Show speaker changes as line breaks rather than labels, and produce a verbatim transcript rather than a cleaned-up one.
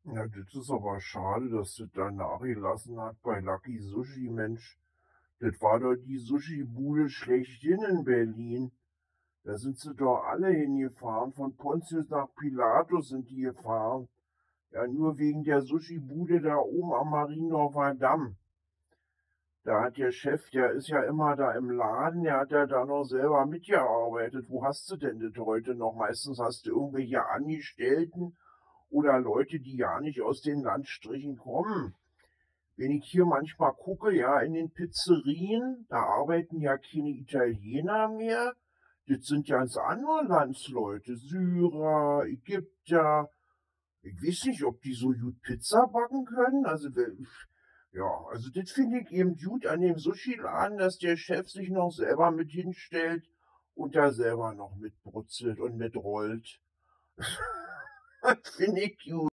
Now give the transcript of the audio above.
Ja, das ist aber schade, dass das da nachgelassen hat bei Lucky Sushi, Mensch. Das war doch die Sushibude schlechthin in Berlin. Da sind sie doch alle hingefahren. Von Pontius nach Pilatus sind die gefahren. Ja, nur wegen der Sushibude da oben am Mariendorfer Damm. Da hat der Chef, der ist ja immer da im Laden, der hat ja da noch selber mitgearbeitet. Wo hast du denn das heute noch? Meistens hast du irgendwelche Angestellten oder Leute, die ja nicht aus den Landstrichen kommen. Wenn ich hier manchmal gucke, ja, in den Pizzerien, da arbeiten ja keine Italiener mehr. Das sind ganz andere Landsleute, Syrer, Ägypter. Ich weiß nicht, ob die so gut Pizza backen können. Also, we- ja, also das finde ich eben gut an dem Sushi-Laden, dass der Chef sich noch selber mit hinstellt und da selber noch mitbrutzelt und mitrollt. Das finde ich gut.